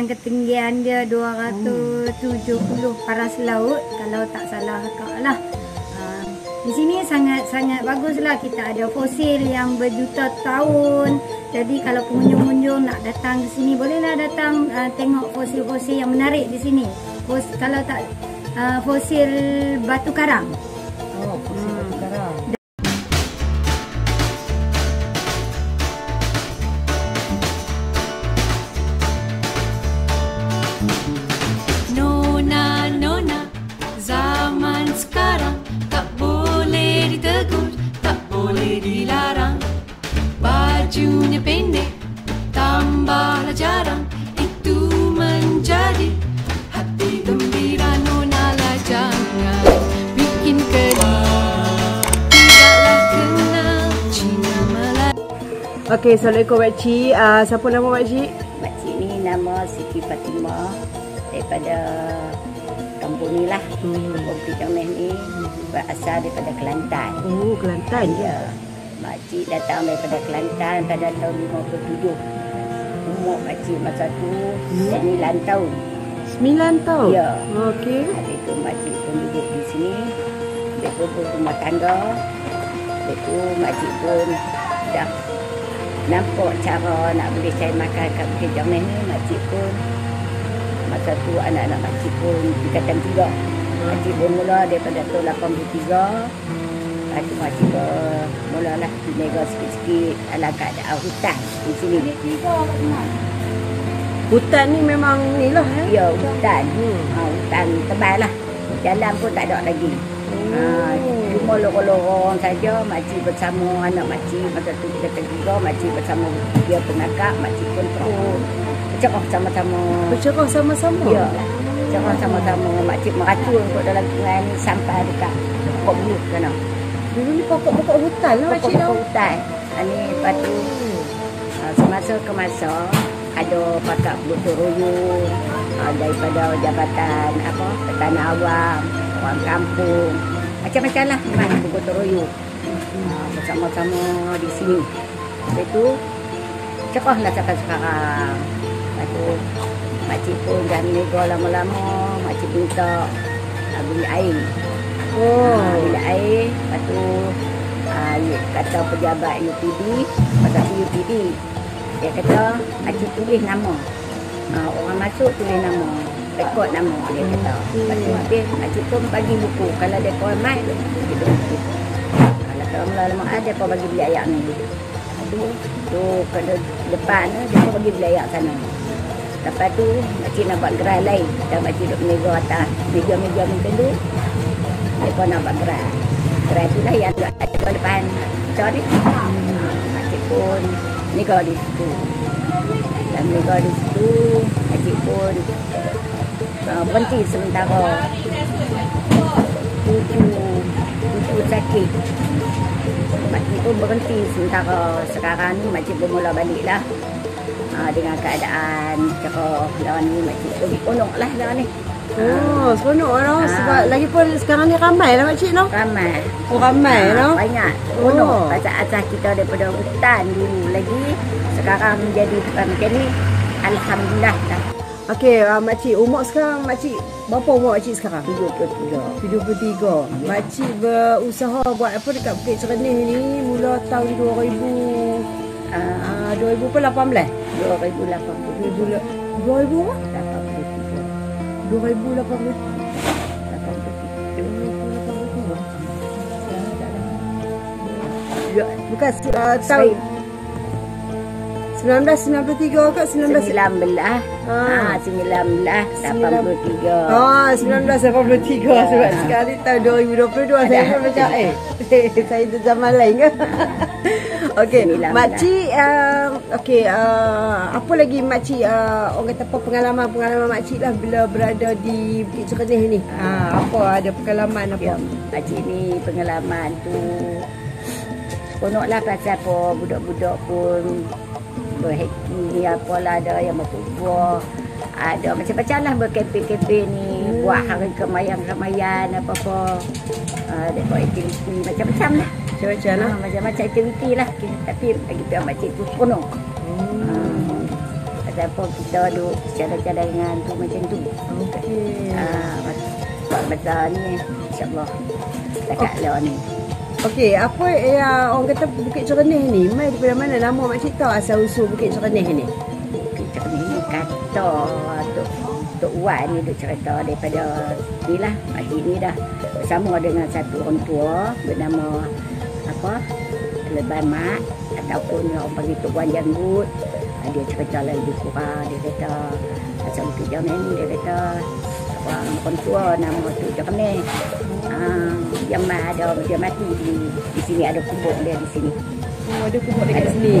Ketinggian dia 270 paras laut kalau tak salah kak lah. Di sini sangat baguslah, kita ada fosil yang berjuta tahun. Jadi kalau pengunjung-pengunjung nak datang ke sini bolehlah datang tengok fosil-fosil yang menarik di sini. Kalau tak fosil batu karang. Oh, fosil batu karang. Nona, zaman sekarang tak boleh ditegur, tak boleh dilarang. Bajunya pendek, tambahlah jarang, itu menjadi hati gembira. Nona lah jangan bikin kedih, tidaklah kenal Cina Melayu. Okey, Assalamualaikum Makcik. Siapa nama Makcik? Makcik ni nama Siti Fatimah daripada kampung ni lah. Kampung Picameh ni berasal daripada Kelantan. Oh, Kelantan. Ya, makcik datang daripada Kelantan pada tahun 57. Umur makcik masa tu 9 tahun. 9 tahun? Ya. Okey. Habis tu makcik pun duduk di sini. Dia pun berumah tangga. Lepas tu makcik pun dah nampak cara nak boleh cari makan kat Bukit Jameh ni. Makcik pun masa tu anak-anak makcik pun tingkatan 3. Makcik pun mula daripada tahun 83. Lepas tu makcik pun mulalah berniaga sikit-sikit ala keadaan hutan di sini. Hutan ni memang ni lah Ya, hutan. Hutan tebal lah. Jalan pun tak ada lagi. Cuma lorong-lorong saja. Makcik bersama anak makcik masa tu kita tiga. Makcik bersama dia pengakak. Makcik pun terus bercerah sama-sama. Bercerah sama-sama? Ya, bercerah sama-sama. Makcik meratur untuk dalam sungai ni sampai dekat pokok bulu sana. Dulu ni pokok-pokok hutan lah Makcik. Pokok-pokok hutan. Ni lepas tu semasa ke masa ada pakar gotong royong daripada jabatan Tanah Awam, orang kampung, macam-macam lah memang bergotong royong bersama-sama di sini. Lepas tu cerahlah sampai sekarang. Lepas tu makcik pun dah menegur lama-lama. Makcik minta beli air. Beli air. Lepas tu kata pejabat UPD, pasal UPD dia kata makcik tulis nama. Orang masuk tulis nama, rekod nama dia kata. Lepas tu habis makcik pun bagi buku. Kalau dia kau mai kita buku. Kalau lama-lama ada kau bagi beli air ni. Tu ke depan dia pun bagi beli air sana. Lepas tu makcik nak buat gerai lain. Dan makcik duduk menegur atas meja-meja macam tu. Dia pun nak buat gerai. Gerai tu lah yang ada depan kita ni. Makcik pun menegur di situ. Dan menegur di situ, makcik pun berhenti sementara. Cucu sakit. Makcik pun berhenti sementara. Sekarang ni makcik pun mula balik lah. Dengan keadaan cara lah ni makcik pun dikonok lah ni. Seronok lah. Sebab lagi pun sekarang ni ramai lah Makcik no? Ramai. Ramai lah. Banyak. Seronok. Pasal kita daripada hutan dulu lagi. Sekarang menjadi macam ni. Alhamdulillah lah. Okey, Makcik, umur sekarang Makcik, berapa umur Makcik sekarang? 73. Makcik berusaha buat apa dekat Bukit Cernih ni mula tahun 2018. 2018. 2018. Bukan tahun 1993 ke 1983. 1983 sebab sekali tahun 2022 saya pun macam saya tu zaman lain ke. Okey, Makcik apa lagi Makcik orang kata apa pengalaman Makcik lah bila berada di Bukit Cernih ni. Apa ada pengalaman apa? Ya, Makcik ni pengalaman tu seronoklah pasal apa budak-budak pun berhappy apalah, ada yang berkumpul, ada macam-macam lah berkempen-kempen ni, buat hari kemayan-kemayan apa-apa, ada buat aktiviti macam-macam lah. Macam-macam lah. Macam-macam aktiviti lah. Tapi bagi pihak makcik tu seronok. Pasal apa kita duk cadang-cadangan tu macam tu. Okey. Buat besar ni insya-Allah. Dekat lah ni. Okey, apa yang orang kata Bukit Cernih ni? Mai daripada mana nama makcik tahu asal usul Bukit Cernih ni? Bukit Cernih ni kata Tok Wan ni duk cerita daripada ni lah, makcik ni dah bersama dengan satu orang tua bernama apa? Leban Mat ataupun orang panggil Tok Wan Janggut. Dia cerita lah lebih kurang, dia kata asal Bukit Cernih ni, dia kata orang tua nama Tok Cernih. Yang ada dia mati di sini, ada kubur dia di sini. Oh, ada kubur dekat sini.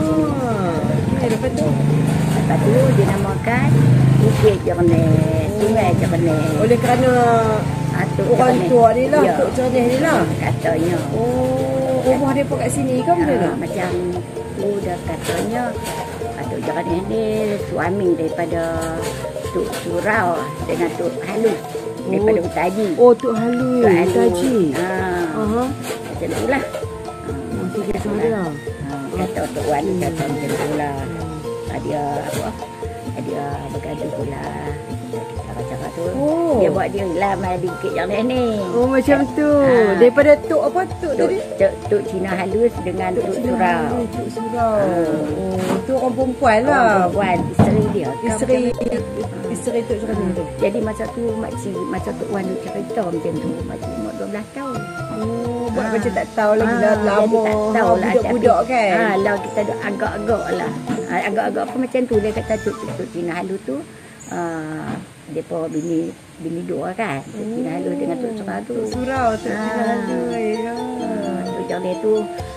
Lepas tu dinamakan Bukit Cernih, Sungai Cernih. Oleh kerana orang tua ni lah, Tok Cernih ni lah. Katanya. Oh, rumah dia pun kat sini kan benda tu? Macam tu dah katanya Tok Cernih ni suami daripada Tok Surau dengan Tok Halu. Daripada Utaji. Oh, Tok Halu. Utaji. Macam tu lah. Tiga saudara. Kata Tok Wan kata macam tu lah. Dia apa? Dia bergaduh pula. Cara-cara tu. Dia buat dia hilang di Bukit Cernih ni. Oh, macam tu. Daripada Tok apa? Tok tadi? Tok Cina Halus dengan Tok Surau. Tok Surau. Oh, tu orang perempuan lah. Orang perempuan, isteri dia. Isteri Tok Cernih tu. Jadi masa tu masa Tok Wan duk cerita macam tu, makcik umur 12 tahun. Oh, buat macam tak tahu lagi dah lama. Tak tahu lah. Budak-budak kan. Lah kita duk agak-agak lah. Agak-agak apa macam tu. Dia kata Tok Cina Halu tu dia pun bini dua kan. Tok Cina Halu dengan Tok Surau tu. Tok Surau, Tok Cina Halu. Tok Cernih tu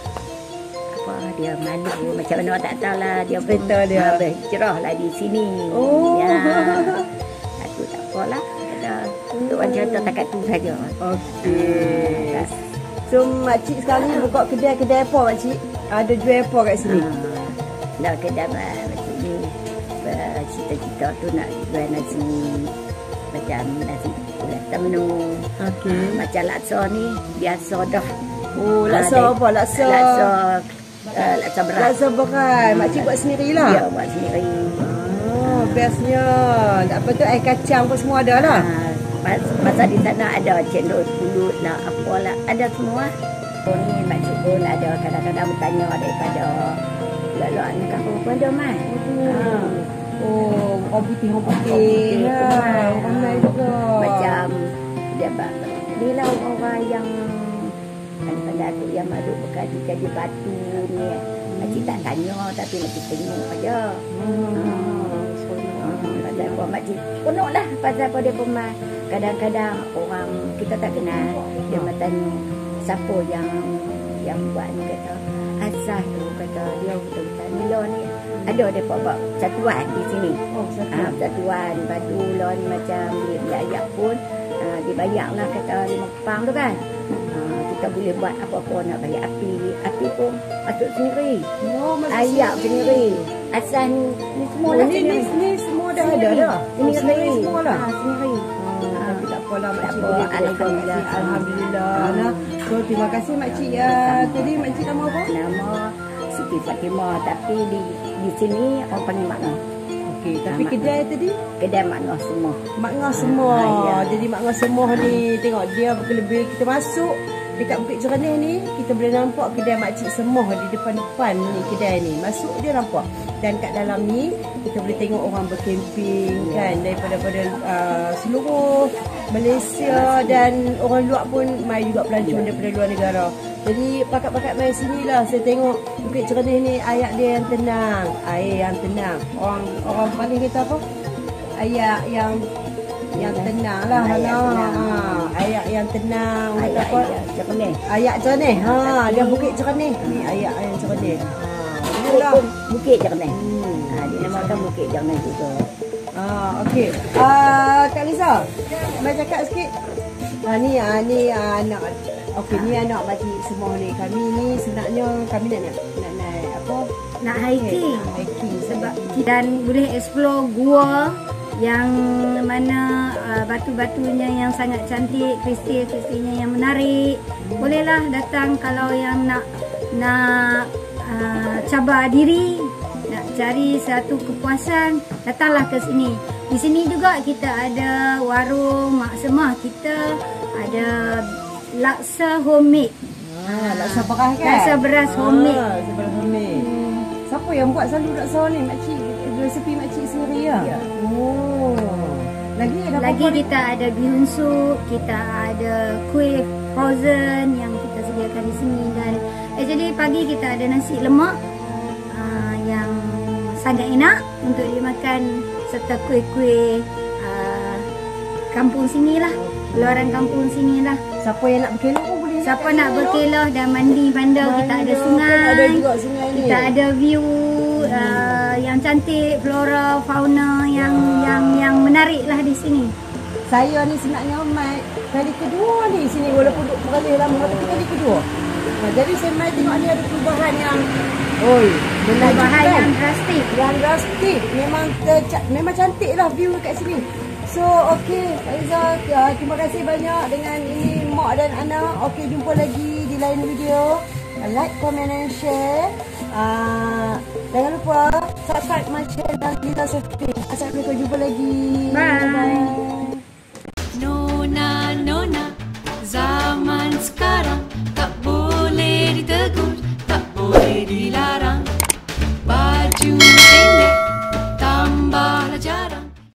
apa dia malu macam mana tak tahu lah. Dia cerita dia berhijrah lah di sini. Oh. Ya. Aku tak apalah. Tok Wan cerita takat tu saja. Okey. So makcik sekarang ni buka kedai apa makcik? Ada jual apa kat sini? Nak kedai macam ni. Cita-cita tu nak jual nasi macam nasi kulit temenu. Okey. Macam laksa ni biasa dah. Oh, laksa apa? Laksa berat. Laksa berat. Makcik buat sendirilah. Ya, buat sendiri. Oh, bestnya. Apa tu air kacang pun semua ada lah. Masa di sana ada cendol pulut lah, apalah, ada semua. Oh, ni makcik pun ada kadang-kadang bertanya daripada lelak ni kat apa ada mai. Oh, orang putih. Orang lain juga. Macam dia bila orang yang pandai tu yang maduk berkaji-kaji batu ni. Makcik tak tanya tapi makcik tengok aja. Pasal apa makcik penuh lah. Pasal apa dia pun kadang-kadang orang kita tak kenal. Dia bertanya siapa yang buat ni, kata asal tu, kata dia betul-betul Milo ni. Ada dia buat satuan di sini. Satuan batu lon macam dia ayak pun dibayar lah kata 5 pound tu kan. Kita boleh buat apa-apa nak bayar api pun masuk sendiri. Ayak sendiri. Asal ni semua dah sendiri. Ni semua dah ada dah. Ini sendiri semua lah. Sendiri. Tapi tak apalah makcik apa, boleh. Alhamdulillah. Alhamdulillah. Nah, so terima kasih makcik. Tadi makcik nama apa? Nama Siti Fatimah, tapi di sini orang panggil Mak Ngah. Okey, tapi kedai tadi? Kedai Mak Ngah semua. Mak Ngah semua. Ya. Jadi Mak Ngah semua ni tengok dia lebih kita masuk dekat Bukit Cernih ni, kita boleh nampak kedai makcik semua di depan-depan ni kedai ni. Masuk dia nampak. Dan kat dalam ni kita boleh tengok orang berkemping kan daripada seluruh Malaysia dan orang luar pun mai juga pelancong daripada luar negara. Jadi pakat-pakat mai sini lah saya tengok Bukit Cernih ni air dia yang tenang, air yang tenang. Orang paling kita apa? Air yang tenang lah. Air yang tenang. Ayak Cernih. Ayak Cernih. Dia Bukit Cernih. Ni ayak yang Cernih. Inilah Bukit Cernih. Dinamakan Bukit Cernih juga. Okey. Kak Lisa, mai cakap sikit. Ni anak. Okey, ni anak makcik semua ni. Kami ni sebenarnya kami nak naik apa? Nak hiking. Hiking Sebab dan boleh explore gua yang mana batu-batunya yang sangat cantik, kristal-kristalnya yang menarik. Bolehlah datang kalau yang nak cabar diri, nak cari satu kepuasan, datanglah ke sini. Di sini juga kita ada warung Mak Semah, kita ada laksa homemade. Laksa beras kan? Laksa beras homemade. Laksa beras homemade. Siapa yang buat selalu laksa ni? Makcik, resepi makcik sendiri lah? Ya. Oh. Lagi kita ada bihun sup, kita ada kuih frozen yang kita sediakan di sini. Dan actually pagi kita ada nasi lemak yang sangat enak untuk dimakan serta kuih-kuih kampung sini lah, luaran kampung sini lah. Siapa yang nak berkelah pun boleh. Siapa nak berkelah dan mandi bandar, kita ada sungai, ada juga sungai ni. Kita ada view yang cantik, flora, fauna yang menarik lah di sini. Saya ni sebenarnya Mat kali kedua ni sini, walaupun duduk beralih lama tapi kali kedua. Jadi saya mai tengok ni ada perubahan yang perubahan yang drastik. Yang drastik. Memang cantik lah view kat sini. So okey Faiza, terima kasih banyak dengan ini mak dan anak. Okey, jumpa lagi di lain video. Like, comment and share. Jangan lupa subscribe my channel Lila Sophie. Assalamualaikum, jumpa lagi. Bye.